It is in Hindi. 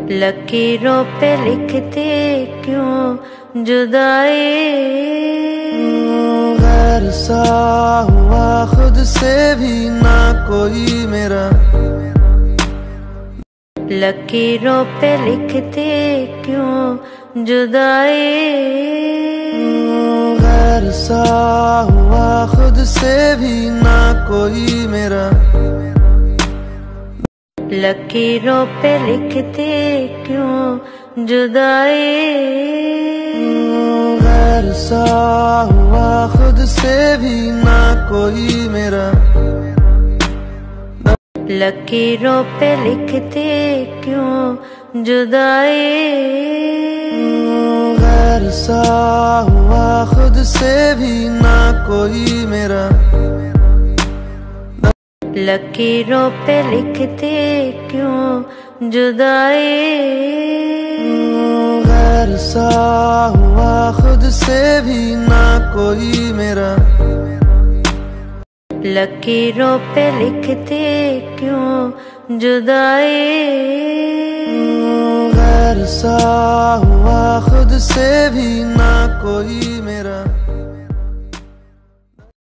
लकीरों पे लिखते क्यों जुदाई। गैर सा हुआ खुद से भी ना कोई मेरा, लकीरों पे लिखते क्यों जुदाई। गैर सा हुआ खुद से भी ना कोई मेरा, लकीरों पे लिखते क्यों जुदाई। गैर सा हुआ खुद से भी ना कोई मेरा, लकीरों पे लिखते क्यों जुदाई। गैर सा हुआ खुद से भी ना कोई मेरा, लकीरों पे लिखते क्यों जुदाई। गैर सा हुआ खुद से भी ना कोई मेरा, लकीरों पे लिखते क्यों जुदाई। गैर सा हुआ खुद से भी ना कोई मेरा।